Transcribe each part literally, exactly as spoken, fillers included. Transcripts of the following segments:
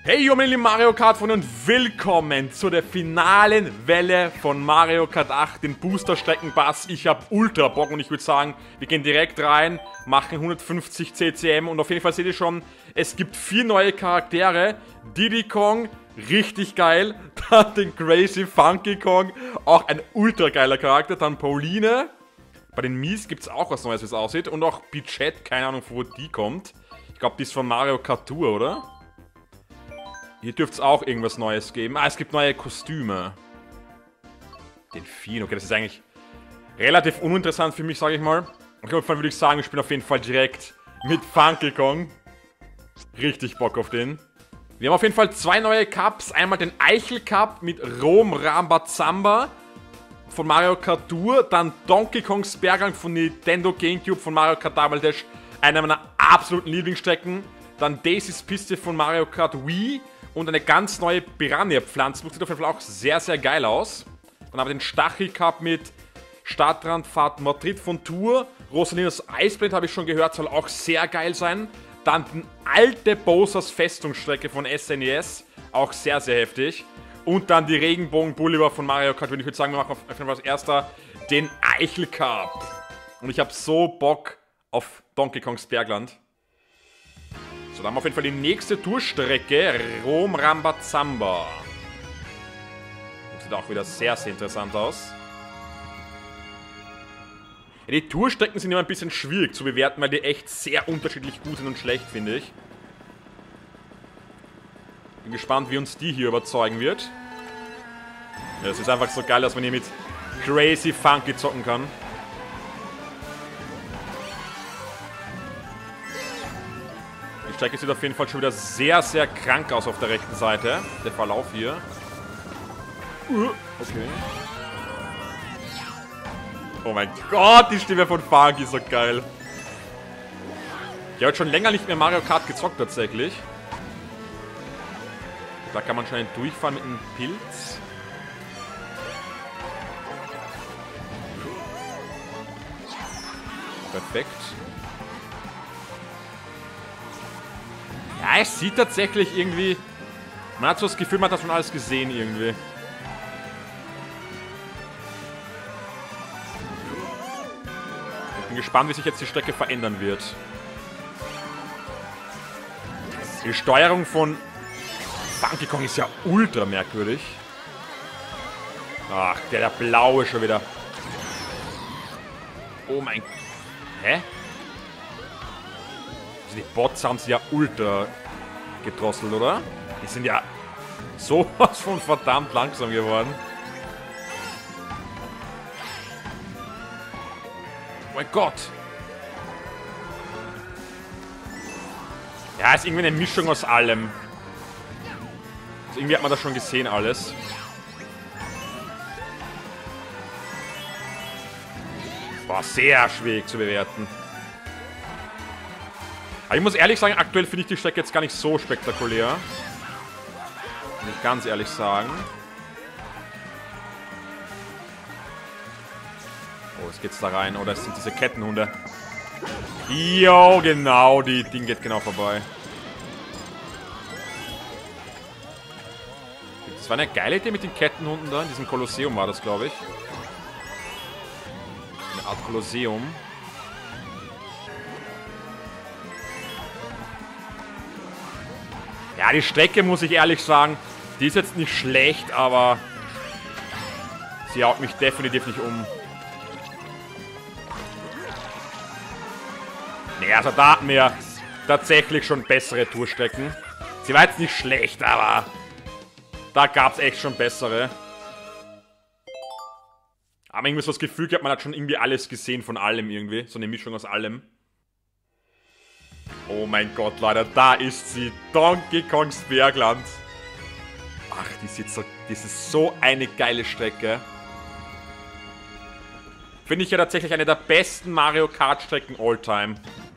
Hey, yo, meine lieben Mario Kart-Freunde und willkommen zu der finalen Welle von Mario Kart acht, den Booster-Streckenpass. Ich habe ultra Bock und ich würde sagen, wir gehen direkt rein, machen hundertfünfzig C C M und auf jeden Fall seht ihr schon, es gibt vier neue Charaktere. Diddy Kong, richtig geil. Dann den Crazy Funky Kong, auch ein ultra geiler Charakter. Dann Pauline. Bei den Mies gibt es auch was Neues, wie es aussieht. Und auch Bichette, keine Ahnung, wo die kommt. Ich glaube, die ist von Mario Kart Tour, oder? Hier dürfte es auch irgendwas Neues geben. Ah, es gibt neue Kostüme. Delfin, okay, das ist eigentlich relativ uninteressant für mich, sage ich mal. Und auf jeden Fall würde ich sagen, wir spielen auf jeden Fall direkt mit Funky Kong. Richtig Bock auf den. Wir haben auf jeden Fall zwei neue Cups. Einmal den Eichel Cup mit Rom Rambazamba von Mario Kart Tour. Dann Donkey Kongs Bergang von Nintendo GameCube von Mario Kart Double Dash. Einer meiner absoluten Lieblingsstrecken. Dann Daisys Piste von Mario Kart Wii. Und eine ganz neue Piranha-Pflanze. Sieht auf jeden Fall auch sehr, sehr geil aus. Dann haben wir den Stachel Cup mit Stadtrandfahrt Madrid von Tour. Rosalinas Iceblade habe ich schon gehört, soll auch sehr geil sein. Dann die alte Bowsers Festungsstrecke von S N E S. Auch sehr, sehr heftig. Und dann die Regenbogen Boulevard von Mario Kart. Und ich würde sagen, wir machen auf jeden Fall als erster den Eichel Cup. Und ich habe so Bock auf Donkey Kongs Bergland. So, dann haben wir auf jeden Fall die nächste Tourstrecke, Rom Rambazamba. Sieht auch wieder sehr, sehr interessant aus. Ja, die Tourstrecken sind immer ein bisschen schwierig zu bewerten, weil die echt sehr unterschiedlich gut sind und schlecht, finde ich. Bin gespannt, wie uns die hier überzeugen wird. Ja, es ist einfach so geil, dass man hier mit Crazy Funky zocken kann. Die Strecke sieht auf jeden Fall schon wieder sehr, sehr krank aus auf der rechten Seite. Der Verlauf hier. Okay. Oh mein Gott, die Stimme von Funky ist so geil. Ich habe jetzt schon länger nicht mehr Mario Kart gezockt tatsächlich. Da kann man schnell durchfahren mit einem Pilz. Perfekt. Ja, es sieht tatsächlich irgendwie... Man hat so das Gefühl, man hat das schon alles gesehen irgendwie. Ich bin gespannt, wie sich jetzt die Strecke verändern wird. Die Steuerung von Funky Kong ist ja ultra merkwürdig. Ach, der, der blaue schon wieder. Oh mein... Hä? Die Bots haben sie ja ultra gedrosselt, oder? Die sind ja sowas von verdammt langsam geworden. Oh mein Gott! Ja, ist irgendwie eine Mischung aus allem. Also irgendwie hat man das schon gesehen, alles. War sehr schwierig zu bewerten. Aber ich muss ehrlich sagen, aktuell finde ich die Strecke jetzt gar nicht so spektakulär. Muss ich ganz ehrlich sagen. Oh, jetzt geht's da rein. Oder es sind diese Kettenhunde. Jo, genau, die Ding geht genau vorbei. Das war eine geile Idee mit den Kettenhunden da. In diesem Kolosseum war das, glaube ich. Eine Art Kolosseum. Ja, die Strecke, muss ich ehrlich sagen, die ist jetzt nicht schlecht, aber sie haut mich definitiv nicht um. Nee, also da hatten wir tatsächlich schon bessere Tourstrecken. Sie war jetzt nicht schlecht, aber da gab es echt schon bessere. Aber irgendwie so das Gefühl gehabt, man hat schon irgendwie alles gesehen von allem irgendwie. So eine Mischung aus allem. Oh mein Gott, Leute, da ist sie. Donkey Kongs Bergland. Ach, die ist jetzt so, das ist so eine geile Strecke. Finde ich ja tatsächlich eine der besten Mario Kart Strecken all time.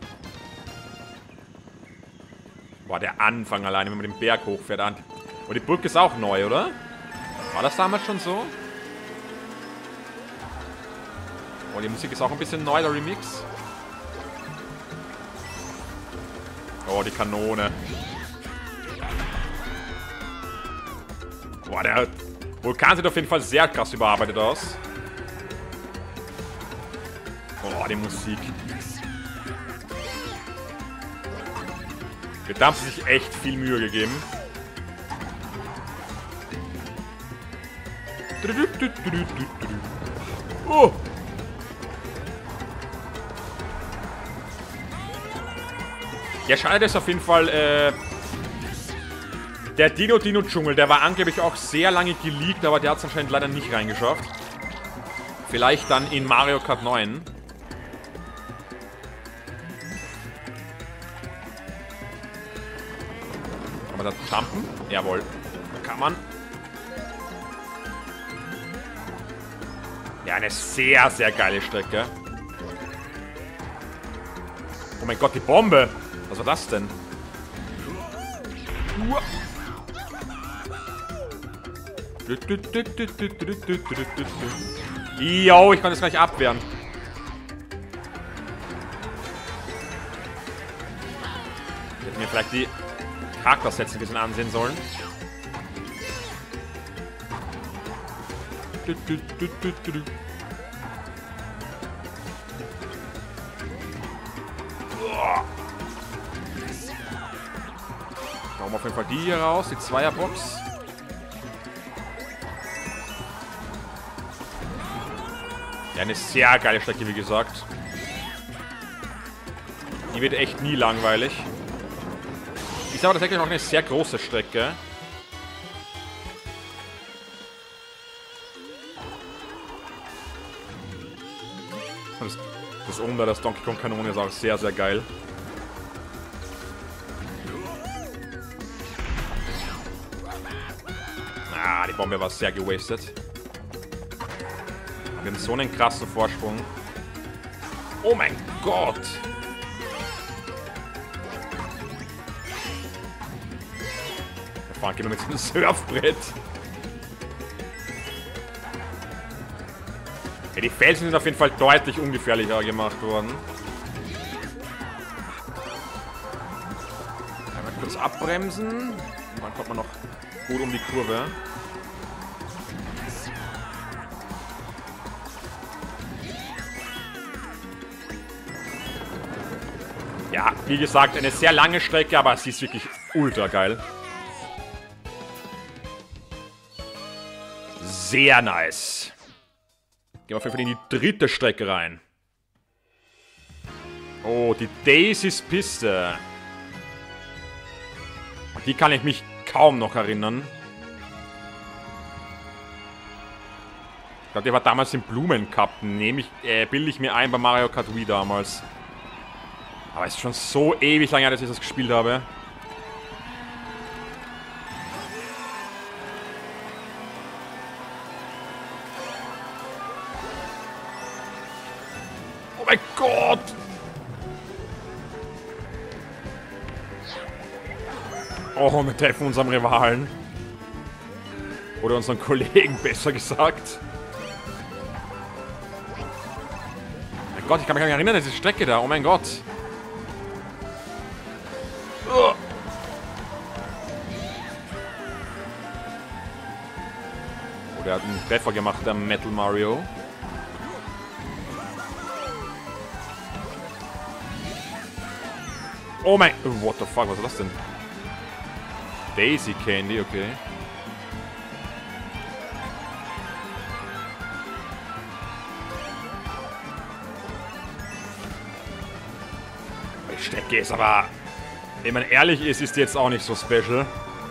Boah, der Anfang alleine, wenn man den Berg hochfährt. Und die Brücke ist auch neu, oder? War das damals schon so? Oh, die Musik ist auch ein bisschen neu, der Remix. Oh, die Kanone. Boah, der Vulkan sieht auf jeden Fall sehr krass überarbeitet aus. Boah, die Musik. Da haben sie sich echt viel Mühe gegeben. Oh! Ja, schade, ist auf jeden Fall, äh, der Dino-Dino-Dschungel, der war angeblich auch sehr lange geleakt, aber der hat es anscheinend leider nicht reingeschafft. Vielleicht dann in Mario Kart neun. Kann man da jumpen? Jawohl. Da kann man. Ja, eine sehr, sehr geile Strecke. Oh mein Gott, die Bombe! Was war das denn? Jo, ich kann das gleich abwehren. Ich hätte mir vielleicht die Charaktersätze ein bisschen ansehen sollen. Machen wir auf jeden Fall die hier raus, die Zweierbox. Ja, eine sehr geile Strecke, wie gesagt. Die wird echt nie langweilig. Ist aber tatsächlich auch eine sehr große Strecke. Das, das Unter, das Donkey Kong Kanone ist auch sehr, sehr geil. Ah, die Bombe war sehr gewastet. Wir haben so einen krassen Vorsprung. Oh mein Gott! Wir fahren genau mit so einem Surfbrett. Ja, die Felsen sind auf jeden Fall deutlich ungefährlicher gemacht worden. Einmal kurz abbremsen. Und dann kommt man noch gut um die Kurve. Ja, wie gesagt, eine sehr lange Strecke, aber sie ist wirklich ultra geil. Sehr nice. Gehen wir auf jeden Fall in die dritte Strecke rein. Oh, die Daisys Piste. Die kann ich mich kaum noch erinnern. Ich glaube, der war damals im Blumencup. Nehme ich, äh, bilde ich mir ein bei Mario Kart Wii damals. Aber es ist schon so ewig lang her, dass ich das gespielt habe. Oh mein Gott! Oh, wir treffen unseren Rivalen. Oder unseren Kollegen, besser gesagt. Mein Gott, ich kann mich gar nicht erinnern, diese Strecke da. Oh mein Gott. Oh, der hat einen Treffer gemacht, der Metal Mario. Oh mein... What the fuck, was ist das denn? Daisy Candy, okay. Die Strecke ist aber... Wenn man ehrlich ist, ist die jetzt auch nicht so special.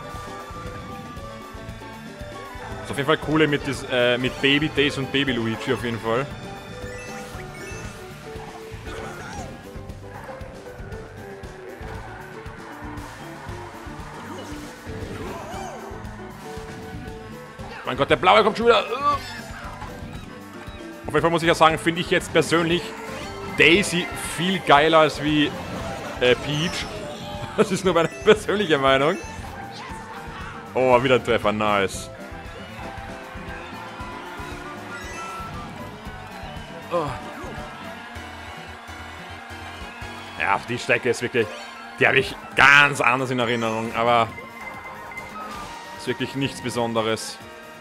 Ist auf jeden Fall coole mit, das, äh, mit Baby Daisy und Baby Luigi auf jeden Fall. Mein Gott, der Blaue kommt schon wieder. Auf jeden Fall muss ich ja sagen, finde ich jetzt persönlich Daisy viel geiler als wie äh, Peach. Das ist nur meine persönliche Meinung. Oh, wieder ein Treffer, nice. Oh. Ja, die Strecke ist wirklich... Die habe ich ganz anders in Erinnerung, aber... Ist wirklich nichts Besonderes.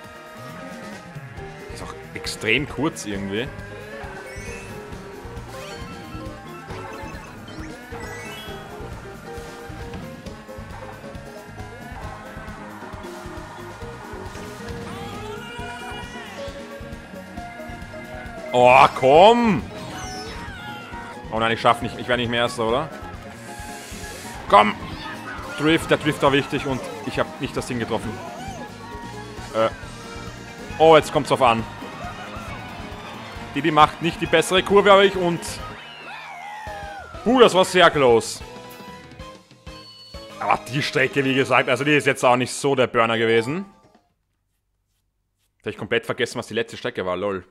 Ist auch extrem kurz irgendwie. Oh, komm! Oh nein, ich schaff nicht. Ich werde nicht mehr Erster, oder? Komm! Drift, der Drift war wichtig und ich habe nicht das Ding getroffen. Äh. Oh, jetzt kommt's drauf an. Didi macht nicht die bessere Kurve, aber ich und... Puh, das war sehr close. Aber die Strecke, wie gesagt, also die ist jetzt auch nicht so der Burner gewesen. Vielleicht komplett vergessen, was die letzte Strecke war, lol.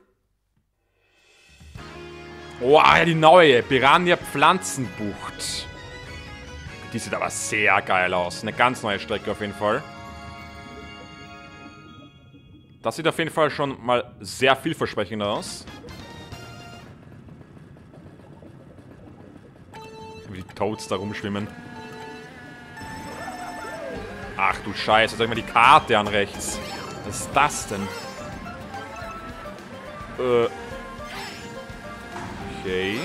Oh, ja, die neue Piranha Pflanzenbucht. Die sieht aber sehr geil aus. Eine ganz neue Strecke auf jeden Fall. Das sieht auf jeden Fall schon mal sehr vielversprechend aus. Wie die Toads da rumschwimmen. Ach du Scheiße, sag mal die Karte an rechts. Was ist das denn? Äh... Okay.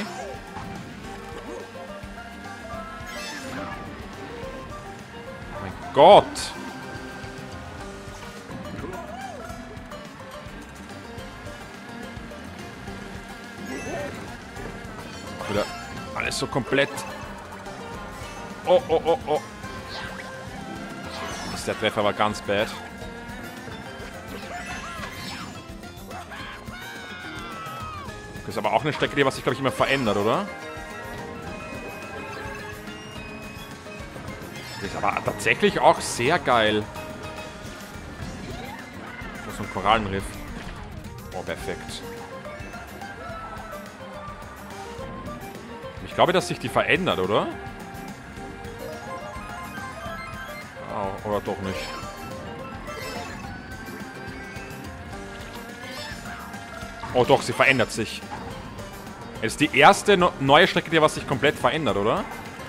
Mein Gott. Wieder alles so komplett. Oh, oh, oh, oh. Der Treffer war ganz bad. Das ist aber auch eine Strecke, die was sich, glaube ich, immer verändert, oder? Das ist aber tatsächlich auch sehr geil. So ein Korallenriff. Oh, perfekt. Ich glaube, dass sich die verändert, oder? Oh, oder doch nicht. Oh doch, sie verändert sich. Es ist die erste no neue Strecke, die was sich komplett verändert, oder?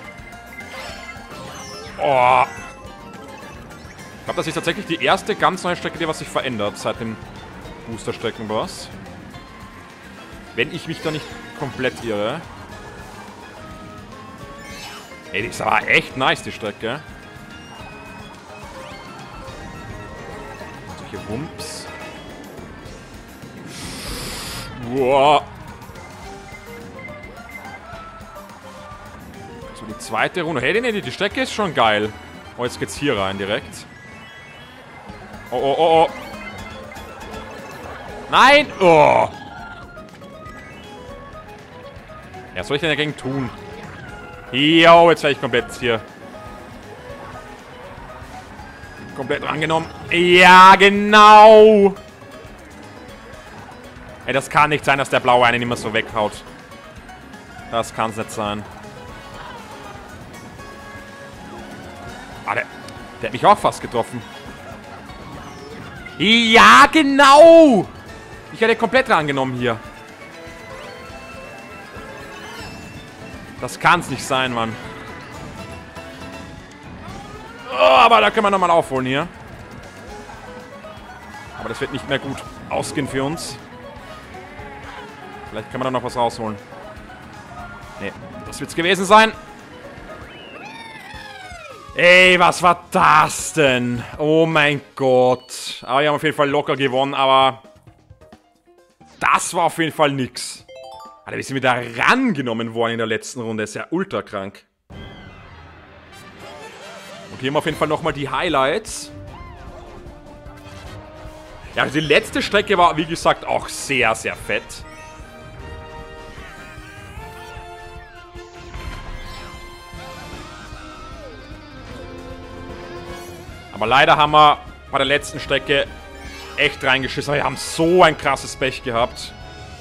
Oh. Ich glaube, das ist tatsächlich die erste ganz neue Strecke, die was sich verändert seit dem Booster-Streckenboss. Wenn ich mich da nicht komplett irre. Ey, die ist aber echt nice, die Strecke. Solche Wumps. Wow. So, die zweite Runde. Hey, nee, die Strecke ist schon geil. Oh, jetzt geht's hier rein direkt. Oh, oh, oh, oh. Nein! Oh! Ja, was soll ich denn dagegen tun? Jo, jetzt werde ich komplett hier. Komplett rangenommen. Ja, genau! Ey, das kann nicht sein, dass der Blaue einen immer so weghaut. Das kann es nicht sein. Ah, der, der hat mich auch fast getroffen. Ja, genau! Ich hätte komplett rangenommen hier. Das kann es nicht sein, Mann. Oh, aber da können wir nochmal aufholen hier. Aber das wird nicht mehr gut ausgehen für uns. Vielleicht kann man da noch was rausholen. Nee, das wird's gewesen sein. Ey, was war das denn? Oh mein Gott. Aber wir haben auf jeden Fall locker gewonnen, aber das war auf jeden Fall nix. Alter, wir sind wieder rangenommen worden in der letzten Runde. Ist ja ultra krank. Und hier haben wir auf jeden Fall nochmal die Highlights. Ja, also die letzte Strecke war, wie gesagt, auch sehr, sehr fett. Aber leider haben wir bei der letzten Strecke echt reingeschissen. Wir haben so ein krasses Pech gehabt.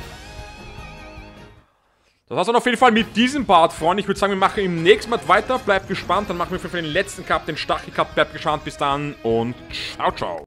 Das war's dann auf jeden Fall mit diesem Part, Freunde. Ich würde sagen, wir machen im nächsten Mal weiter. Bleibt gespannt. Dann machen wir für den letzten Cup, den Stachel Cup. Bleibt gespannt. Bis dann und ciao, ciao.